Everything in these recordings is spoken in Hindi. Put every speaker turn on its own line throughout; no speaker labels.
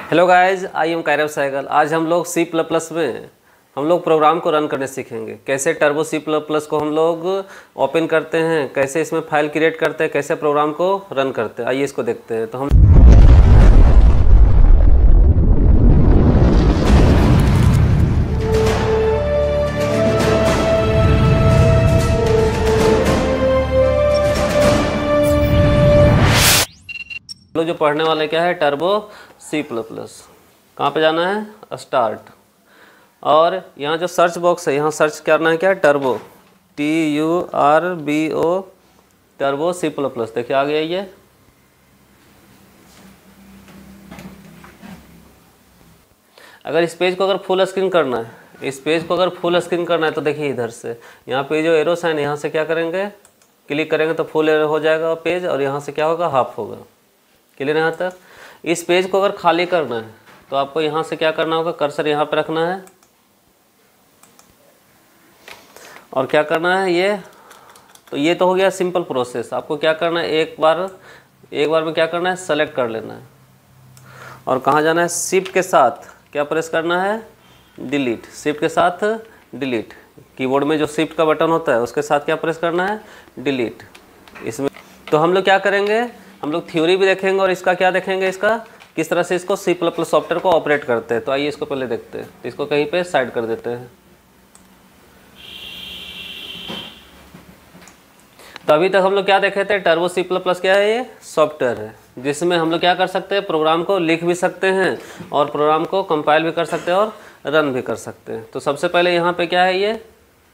Hello guys, I am Kairav Sehgal. आज हम लोग C++ में हम लोग प्रोग्राम को रन करने सीखेंगे। कैसे टर्बो C++ को हम लोग ओपन करते हैं, कैसे इसमें फाइल क्रिएट करते हैं, कैसे प्रोग्राम को रन करते हैं। आइए इसको देखते हैं। तो हम लोग जो पढ़ने वाले क्या है, टर्बो C++। कहाँ पे जाना है, स्टार्ट, और यहाँ जो सर्च बॉक्स है यहाँ सर्च करना है क्या, टर्बो TURBO टर्बो C++। देखिए आ गया ये। अगर इस पेज को अगर फुल स्क्रीन करना है, इस पेज को अगर फुल स्क्रीन करना है तो देखिए इधर से यहाँ पे जो एरो साइन यहाँ से क्या करेंगे, क्लिक करेंगे तो फुल एरो हो जाएगा पेज, और यहाँ से क्या होगा, हाफ होगा। क्लियर यहाँ तक। इस पेज को अगर खाली करना है तो आपको यहाँ से क्या करना होगा, कर्सर यहाँ पे रखना है और क्या करना है ये तो हो गया सिंपल प्रोसेस। आपको क्या करना है, एक बार में क्या करना है, सेलेक्ट कर लेना है और कहाँ जाना है, शिफ्ट के साथ क्या प्रेस करना है, डिलीट। शिफ्ट के साथ डिलीट, कीबोर्ड में जो शिफ्ट का बटन होता है उसके साथ क्या प्रेस करना है, डिलीट। इसमें तो हम लोग क्या करेंगे, हम लोग थ्योरी भी देखेंगे और इसका क्या देखेंगे, इसका किस तरह से इसको C++ सॉफ्टवेयर को ऑपरेट करते हैं। तो आइए इसको पहले देखते हैं। तो इसको कहीं पे साइड कर देते हैं। तो अभी तक हम लोग क्या देखे थे, टर्बो C++ क्या है, ये सॉफ्टवेयर है जिसमें हम लोग क्या कर सकते हैं, प्रोग्राम को लिख भी सकते हैं और प्रोग्राम को कंपाइल भी कर सकते हैं और रन भी कर सकते हैं। तो सबसे पहले यहाँ पे क्या है, ये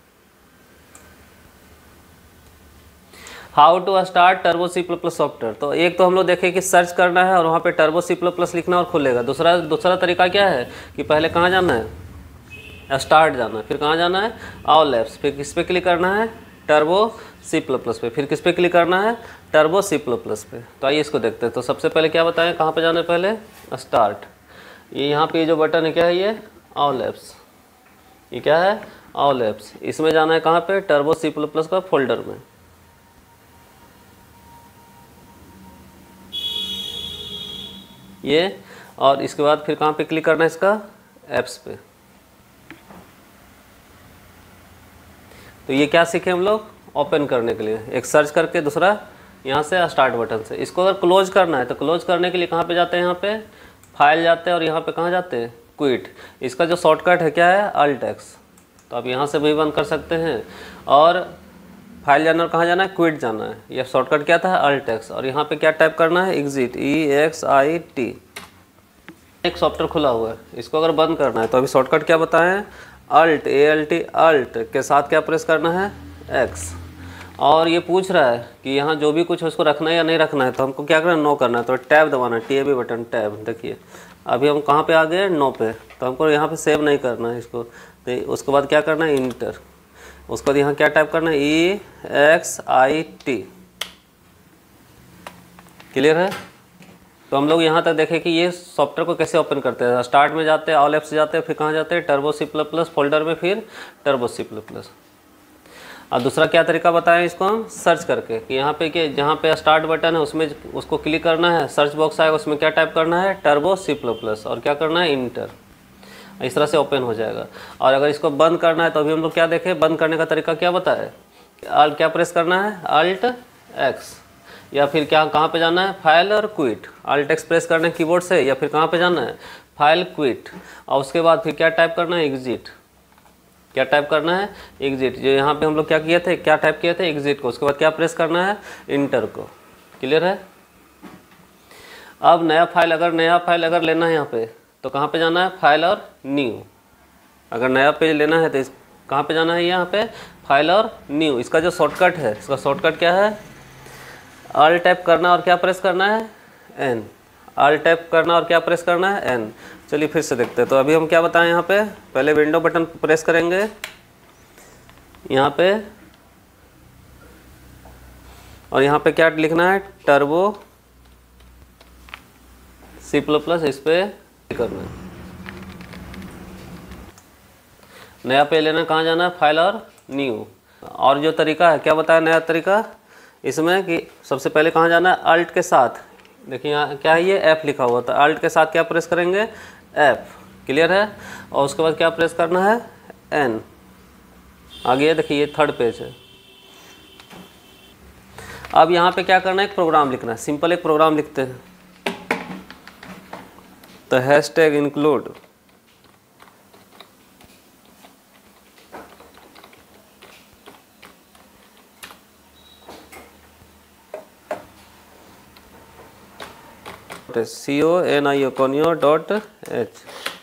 how to start Turbo C++ software. तो एक तो हम लोग देखें कि सर्च करना है और वहाँ पे टर्बो C++ लिखना और खुलेगा। दूसरा तरीका क्या है कि पहले कहाँ जाना है, स्टार्ट जाना है, फिर कहाँ जाना है, ऑल एप्स, फिर किस पे क्लिक करना है, टर्बो C++ पे, फिर किस पे क्लिक करना है, टर्बो C++ पे। तो आइए इसको देखते हैं। तो सबसे पहले क्या बताएं, कहाँ पे जाना है, पहले स्टार्ट। ये यहाँ पे जो बटन है क्या है, ये ऑल एप्स। ये क्या है, ऑल एप्स। इसमें जाना है कहाँ पे, टर्बो C++ का फोल्डर में। ये, और इसके बाद फिर कहाँ पे क्लिक करना है, इसका एप्स पे। तो ये क्या सीखे हम लोग, ओपन करने के लिए एक सर्च करके, दूसरा यहाँ से स्टार्ट बटन से। इसको अगर क्लोज करना है तो क्लोज करने के लिए कहाँ पे जाते हैं, यहाँ पे फाइल जाते हैं और यहाँ पे कहाँ जाते हैं, क्विट। इसका जो शॉर्टकट है क्या है, ALT-X। तो आप यहाँ से भी बंद कर सकते हैं। और फाइल जाना और कहाँ जाना है, क्विट जाना है। यह शॉर्टकट क्या था, ALT-X। और यहाँ पे क्या टाइप करना है, एग्जिट, EXIT। एक सॉफ्टवेयर खुला हुआ है, इसको अगर बंद करना है तो अभी शॉर्टकट क्या बताएं, ALT के साथ क्या प्रेस करना है, X। और ये पूछ रहा है कि यहाँ जो भी कुछ है उसको रखना है या नहीं रखना है। तो हमको क्या करना है, नो करना है। तो टैब दबाना है, TAB बटन, टैब। देखिए अभी हम कहाँ पे आ गए, नो पे। तो हमको यहाँ पे सेव नहीं करना है इसको। तो उसके बाद क्या करना है, इंटर। उसके बाद यहाँ क्या टाइप करना है, EXIT। क्लियर है। तो हम लोग यहाँ तक देखें कि ये सॉफ्टवेयर को कैसे ओपन करते हैं। स्टार्ट में जाते हैं, ऑल एप्स जाते हैं, फिर कहाँ जाते हैं, टर्बो C++ फोल्डर में, फिर टर्बो C++। और दूसरा क्या तरीका बताएं, इसको हम सर्च करके कि यहाँ पे कि जहाँ पे स्टार्ट बटन है उसमें उसको क्लिक करना है, सर्च बॉक्स आएगा उसमें क्या टाइप करना है, टर्बो C++ और क्या करना है, इंटर। इस तरह से ओपन हो जाएगा। और अगर इसको बंद करना है तो अभी हम लोग क्या देखें, बंद करने का तरीका क्या बताए, क्या प्रेस करना है, ALT-X। या फिर क्या, कहाँ पे जाना है, फाइल और क्विट। ALT-X प्रेस करना है कीबोर्ड से, या फिर कहाँ पे जाना है, फाइल, क्विट। और उसके बाद फिर क्या टाइप करना है, एग्जिट। क्या टाइप करना है, एग्जिट। जो यहाँ पे हम लोग क्या किए थे, क्या टाइप किए थे, एग्जिट को। उसके बाद क्या प्रेस करना है, इंटर को। क्लियर है। अब नया फाइल अगर लेना है यहाँ पे तो कहाँ पे जाना है, फाइल और न्यू। अगर नया पेज लेना है तो कहाँ पे जाना है, यहाँ पे फाइल और न्यू। इसका जो शॉर्टकट है, इसका शॉर्टकट क्या है, ऑल टैप करना और क्या प्रेस करना है, N। ऑल टैप करना और क्या प्रेस करना है, N। चलिए फिर से देखते हैं। तो अभी हम क्या बताएं, यहाँ पे पहले विंडो बटन प्रेस करेंगे यहाँ पे, और यहाँ पे क्या लिखना है, टर्बो C++। इस पे करना है, नया पेज लेना, कहाँ जाना है, फाइल और न्यू। और जो तरीका है क्या बताया, नया तरीका इसमें कि सबसे पहले कहाँ जाना है, अल्ट के साथ देखिए यहाँ क्या है, ये F लिखा हुआ था, अल्ट के साथ क्या प्रेस करेंगे, F, क्लियर है। और उसके बाद क्या प्रेस करना है, N। आगे देखिए ये थर्ड पेज है। अब यहाँ पे क्या करना है, एक प्रोग्राम लिखना है, सिंपल एक प्रोग्राम लिखते हैं। तो हैशटैग इंक्लूड conio.h।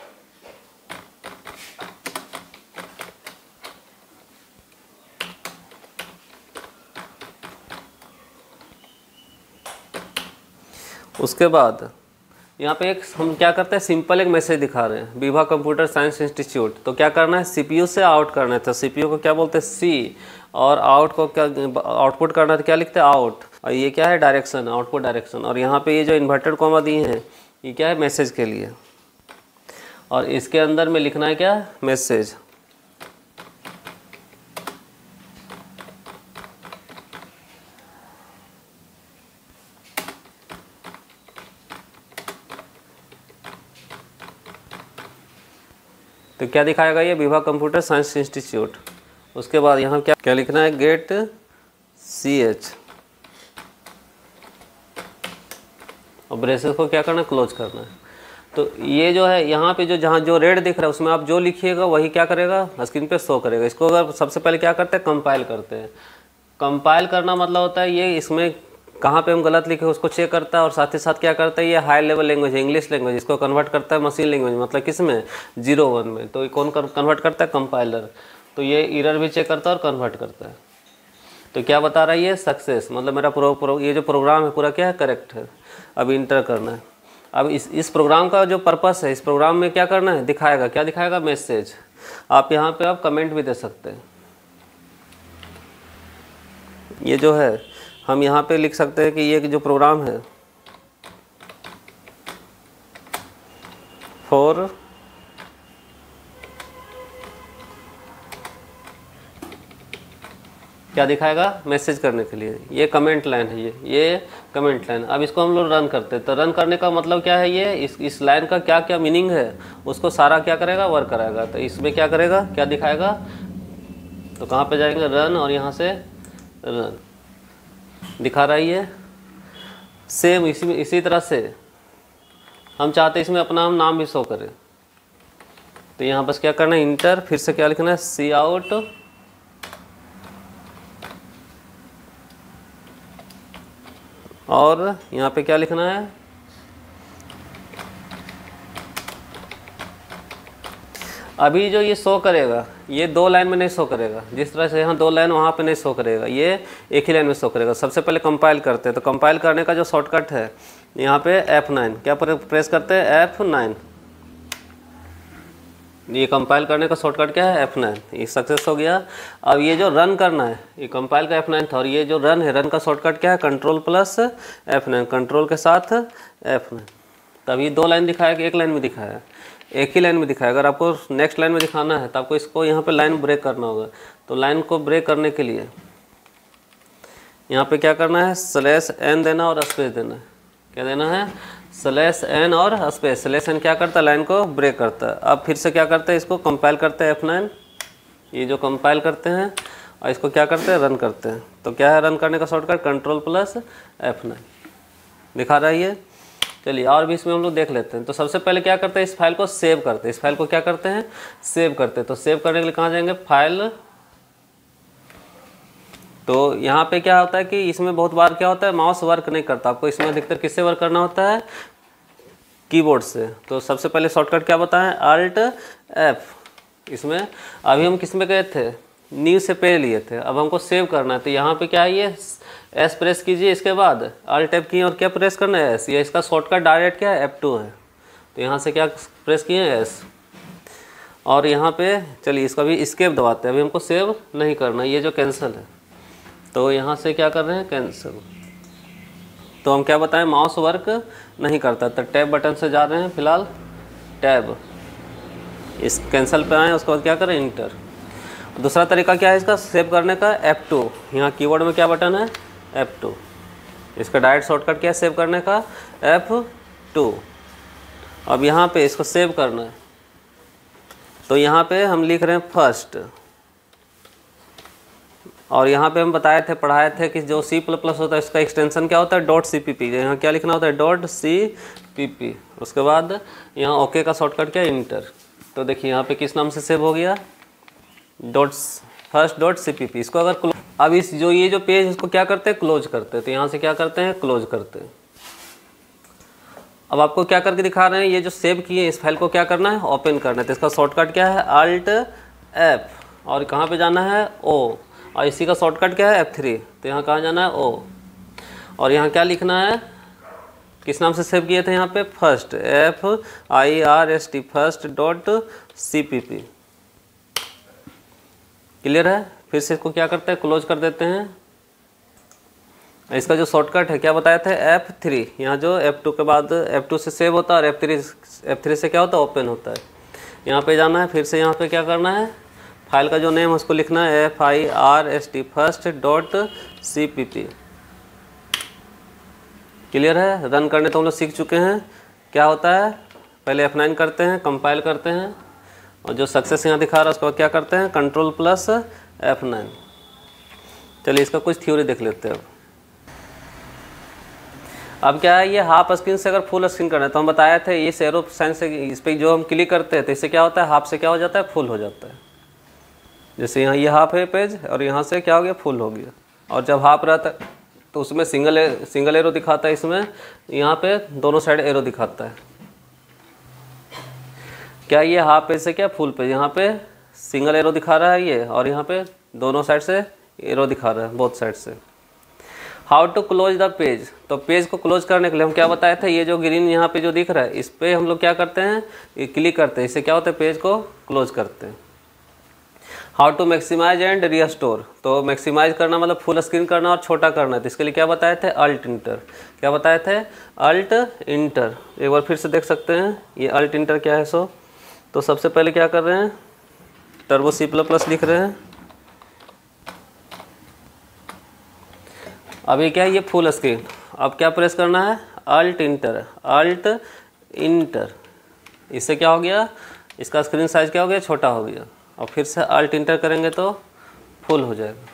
उसके बाद यहाँ पे एक हम क्या करते हैं, सिंपल एक मैसेज दिखा रहे हैं, विभा कंप्यूटर साइंस इंस्टीट्यूट। तो क्या करना है, सीपीयू से आउट करना है। तो सीपीयू को क्या बोलते हैं, सी, और आउट को क्या आउटपुट करना है, तो क्या लिखते हैं, आउट। और ये क्या है, डायरेक्शन, आउटपुट डायरेक्शन। और यहाँ पे ये जो इन्वर्टेड कॉमा दिए हैं ये क्या है, मैसेज के लिए। और इसके अंदर में लिखना है क्या, मैसेज। तो क्या दिखाएगा, ये विभा कंप्यूटर साइंस इंस्टीट्यूट। उसके बाद यहाँ क्या क्या लिखना है, गेट CH, और ब्रेसेस को क्या करना है, क्लोज करना है। तो ये जो है यहाँ पे जो जहाँ जो रेड दिख रहा है उसमें आप जो लिखिएगा वही क्या करेगा, स्क्रीन पे शो करेगा। इसको अगर सबसे पहले क्या करते हैं, कंपाइल करते हैं। कंपाइल करना मतलब होता है ये इसमें कहाँ पे हम गलत लिखे उसको चेक करता है, और साथ ही साथ क्या करता है, ये हाई लेवल लैंग्वेज है, इंग्लिश लैंग्वेज, इसको कन्वर्ट करता है मशीन लैंग्वेज, मतलब किस में, 0-1 में। तो ये कौन कन्वर्ट करता है, कंपाइलर। तो ये एरर भी चेक करता है और कन्वर्ट करता है। तो क्या बता रहा है ये, सक्सेस, मतलब मेरा ये जो प्रोग्राम है पूरा क्या है, करेक्ट है। अब इंटर करना है। अब इस प्रोग्राम का जो पर्पस है, इस प्रोग्राम में क्या करना है, दिखाएगा, क्या दिखाएगा, मैसेज। आप यहाँ पे आप कमेंट भी दे सकते हैं। ये जो है हम यहाँ पे लिख सकते हैं कि ये जो प्रोग्राम है फॉर क्या दिखाएगा, मैसेज करने के लिए। ये कमेंट लाइन है, ये कमेंट लाइन। अब इसको हम लोग रन करते हैं। तो रन करने का मतलब क्या है, ये इस लाइन का क्या क्या मीनिंग है उसको सारा क्या करेगा, वर्क कराएगा। तो इसमें क्या करेगा, क्या दिखाएगा, तो कहाँ पे जाएंगे, रन, और यहाँ से रन दिखा रहा है ये। सेम इसी तरह से हम चाहते हैं इसमें अपना हम नाम भी शो करें। तो यहाँ बस क्या करना है, इंटर, फिर से क्या लिखना है, सी आउट, और यहाँ पे क्या लिखना है, अभी जो ये शो करेगा ये 2 लाइन में नहीं शो करेगा। जिस तरह से यहाँ 2 लाइन वहाँ पे नहीं शो करेगा, ये एक ही लाइन में शो करेगा। सबसे पहले कंपाइल करते हैं। तो कंपाइल करने का जो शॉर्टकट है यहाँ पे F9, क्या प्रेस करते हैं, F9। ये कंपाइल करने का शॉर्टकट क्या है, F9। ये सक्सेस हो गया। अब ये जो रन करना है, ये कंपाइल का F9 था, और ये जो रन है, रन का शॉर्टकट क्या है, Ctrl+F9, कंट्रोल के साथ F9। तब ये 2 लाइन दिखाया कि एक लाइन में दिखाया, एक ही लाइन में दिखाया। अगर आपको नेक्स्ट लाइन में दिखाना है तो आपको इसको यहाँ पे लाइन ब्रेक करना होगा। तो लाइन को ब्रेक करने के लिए यहाँ पे क्या करना है, /n देना और स्पेस देना है। क्या देना है, /n और स्पेस। /n क्या करता है, लाइन को ब्रेक करता है। अब फिर से क्या करते हैं, इसको कंपाइल करते हैं F9, ये जो कंपाइल करते हैं, और इसको क्या करते हैं, रन करते हैं। तो क्या है रन करने का शॉर्टकट, Ctrl+F9 दिखा रहा है ये। चलिए और भी इसमें हम लोग देख लेते हैं। तो सबसे पहले क्या करते हैं, इस फाइल को सेव करते हैं। इस फाइल को क्या करते हैं, सेव करते हैं। तो सेव करने के लिए कहाँ जाएंगे, फाइल। तो यहाँ पे क्या होता है कि इसमें बहुत बार क्या होता है, माउस वर्क नहीं करता। आपको इसमें अधिकतर किससे वर्क करना होता है, कीबोर्ड से। तो सबसे पहले शॉर्टकट क्या बताएं, Alt+F। इसमें अभी हम किस में गए थे, न्यू से पे लिए थे। अब हमको सेव करना है। तो यहाँ पे क्या है, ये S प्रेस कीजिए, इसके बाद Alt+F किए और क्या प्रेस करना है, S। ये इसका शॉर्टकट डायरेक्ट क्या है, F2 है। तो यहाँ से क्या प्रेस किए, S। और यहाँ पे चलिए इसका भी एस्केप दबाते हैं। अभी हमको सेव नहीं करना, ये जो कैंसिल है। तो यहाँ से क्या कर रहे हैं, कैंसिल। तो हम क्या बताएं, माउस वर्क नहीं करता। तो टैब बटन से जा रहे हैं फिलहाल, टैब, इस कैंसिल पे आए, उसके बाद क्या करें, इंटर। दूसरा तरीका क्या है इसका सेव करने का, F2। यहाँ कीबोर्ड में क्या बटन है, F2। इसका डायरेक्ट शॉर्टकट क्या है सेव करने का, F2। अब यहाँ पे इसको सेव करना है, तो यहाँ पे हम लिख रहे हैं फर्स्ट, और यहाँ पे हम बताए थे, पढ़ाए थे कि जो C++ होता है इसका एक्सटेंशन क्या होता है, .cpp। यहाँ क्या लिखना होता है, .cpp। उसके बाद यहाँ ओके का शॉर्टकट क्या है, इंटर। तो देखिए यहाँ पे किस नाम से सेव हो गया, first.cpp। इसको अगर अब इस जो ये जो पेज इसको क्या करते हैं, क्लोज करते हैं। तो यहाँ से क्या करते हैं, क्लोज करते हैं। अब आपको क्या करके दिखा रहे हैं, ये जो सेव किए इस फाइल को क्या करना है, ओपन करना है। तो इसका शॉर्टकट क्या है, Alt+F, और कहाँ पे जाना है, O, और इसी का शॉर्टकट क्या है, F3। तो यहाँ कहाँ जाना है, O, और यहाँ क्या लिखना है, किस नाम से सेव किए थे यहाँ पे, फर्स्ट, FIRST, first.cpp। क्लियर है। फिर से इसको क्या करते हैं, क्लोज कर देते हैं। इसका जो शॉर्टकट है क्या बताए थे, F3। यहाँ जो F2 के बाद F2 से सेव होता है और F3 से क्या होता है, ओपन होता है। यहाँ पे जाना है, फिर से यहाँ पे क्या करना है, फाइल का जो नेम है उसको लिखना है FIRST, first.cpp। क्लियर है। रन करने तो हम लोग सीख चुके हैं क्या होता है, पहले F9 करते हैं, कंपाइल करते हैं, और जो सक्सेस यहाँ दिखा रहा है उसके बाद क्या करते हैं, Ctrl+F9। चलिए इसका कुछ थ्योरी देख लेते हैं। अब क्या है, ये हाफ स्क्रीन से अगर फुल स्क्रीन करना है तो हम बताया थे इस एरो साइन से इस पर जो हम क्लिक करते हैं तो इससे क्या होता है, हाफ से क्या हो जाता है, फुल हो जाता है। जैसे यहाँ ये हाफ है पेज, और यहाँ से क्या हो गया, फुल हो गया। और जब हाफ रहता है तो उसमें सिंगल एरो दिखाता है, इसमें यहाँ पे दोनों साइड एरो दिखाता है। क्या ये हाफ पेज से क्या फुल पेज, यहाँ पे सिंगल एरो दिखा रहा है ये, और यहाँ पे दोनों साइड से एरो दिखा रहा है, बोथ साइड से। How to close the page, तो पेज को क्लोज करने के लिए हम क्या बताए थे, ये जो ग्रीन यहाँ पे जो दिख रहा है इस पर हम लोग क्या करते हैं, ये क्लिक करते हैं, इससे क्या होता है, पेज को क्लोज करते हैं। How to maximise and restore, तो मैक्सिमाइज करना मतलब फुल स्क्रीन करना और छोटा करना है, तो इसके लिए क्या बताए थे, अल्ट इंटर। क्या बताए थे, अल्ट इंटर। एक बार फिर से देख सकते हैं ये अल्ट इंटर क्या है। सो तो सबसे पहले क्या कर रहे हैं, टर्बो C++ लिख रहे हैं। अभी क्या है, ये फुल स्क्रीन। अब क्या प्रेस करना है, अल्ट इंटर, अल्ट इंटर। इससे क्या हो गया, इसका स्क्रीन साइज क्या हो गया, छोटा हो गया। और फिर से अल्ट इंटर करेंगे तो फुल हो जाएगा।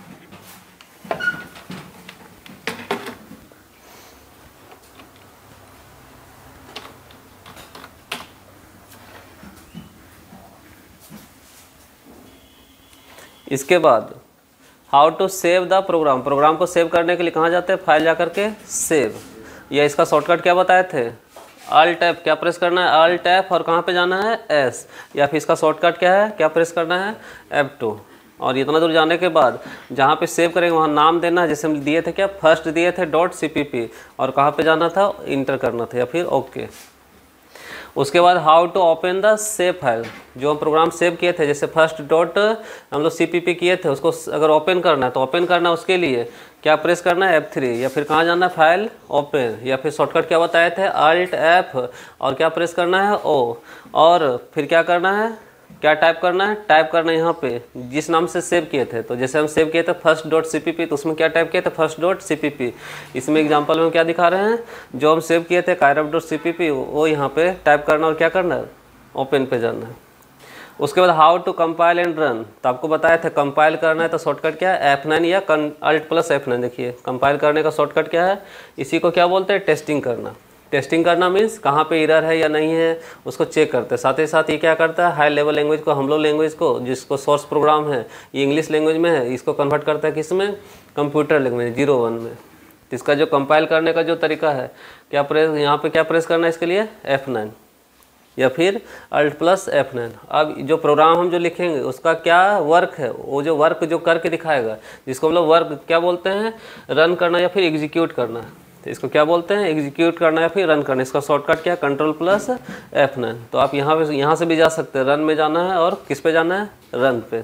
इसके बाद how to save the program, program को सेव करने के लिए कहाँ जाते हैं, फाइल जाकर के सेव। या इसका शॉर्टकट क्या बताए थे, Alt F। क्या प्रेस करना है, Alt F, और कहाँ पे जाना है, S। या फिर इसका शॉर्टकट क्या है, क्या प्रेस करना है, F2। और इतना दूर जाने के बाद जहाँ पे सेव करेंगे वहाँ नाम देना है, जैसे हम दिए थे क्या, फर्स्ट दिए थे .cpp, और कहाँ पे जाना था, इंटर करना था, या फिर ओके। उसके बाद how to open the save file, जो हम प्रोग्राम सेव किए थे, जैसे फर्स्ट डॉट हम लोग CPP किए थे, उसको अगर ओपन करना है तो ओपन करना है, उसके लिए क्या प्रेस करना है, F3। या फिर कहाँ जाना है, फाइल ओपन, या फिर शॉर्टकट क्या बताए थे, Alt F, और क्या प्रेस करना है, O। और फिर क्या करना है, क्या टाइप करना है, टाइप करना है यहाँ पे जिस नाम से सेव किए थे। तो जैसे हम सेव किए थे first.cpp, तो उसमें क्या टाइप किए थे, first.cpp। इसमें एग्जांपल में क्या दिखा रहे हैं, जो हम सेव किए थे kairab.cpp वो यहाँ पे टाइप करना और क्या करना है, ओपन पे जाना है। उसके बाद how to compile and run, तो आपको बताया था कंपाइल करना है तो शॉर्टकट क्या है, F9 या Alt+F9। देखिए कंपाइल करने का शॉर्टकट क्या है, इसी को क्या बोलते हैं, टेस्टिंग करना। टेस्टिंग करना मीन्स कहाँ पे एरर है या नहीं है उसको चेक करते हैं। साथ ही साथ ये क्या करता है, हाई लेवल लैंग्वेज को, हम लोग लैंग्वेज को जिसको सोर्स प्रोग्राम है ये इंग्लिश लैंग्वेज में है, इसको कन्वर्ट करता है किस में, कंप्यूटर लैंग्वेज 01 में। इसका जो कंपाइल करने का जो तरीका है, क्या प्रेस, यहाँ पे क्या प्रेस करना है इसके लिए, F9 या फिर Alt+F9। अब जो प्रोग्राम हम जो लिखेंगे उसका क्या वर्क है, वो जो वर्क जो करके दिखाएगा, जिसको हम लोग वर्क क्या बोलते हैं, रन करना या फिर एग्जीक्यूट करना। तो इसको क्या बोलते हैं, एग्जीक्यूट करना या फिर रन करना। इसका शॉर्टकट क्या है, Ctrl+F9। तो आप यहाँ से भी जा सकते हैं, रन में जाना है और किस पे जाना है, रन पे।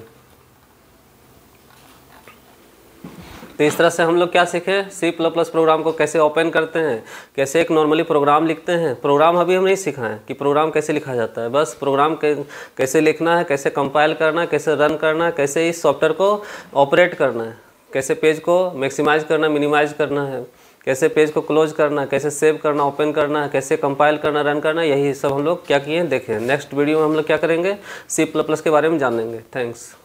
तो इस तरह से हम लोग क्या सीखे, C++ प्रोग्राम को कैसे ओपन करते हैं, कैसे एक नॉर्मली प्रोग्राम लिखते हैं। प्रोग्राम अभी हम नहीं सीखा है कि प्रोग्राम कैसे लिखा जाता है, बस प्रोग्राम कैसे लिखना है, कैसे कंपाइल करना है, कैसे रन करना है, कैसे इस सॉफ्टवेयर को ऑपरेट करना है, कैसे पेज को मैक्सिमाइज करना, मिनिमाइज करना है, कैसे पेज को क्लोज करना, कैसे सेव करना, ओपन करना, कैसे कंपाइल करना, रन करना, यही सब हम लोग क्या किए देखें। नेक्स्ट वीडियो में हम लोग क्या करेंगे, C++ के बारे में जानेंगे। थैंक्स।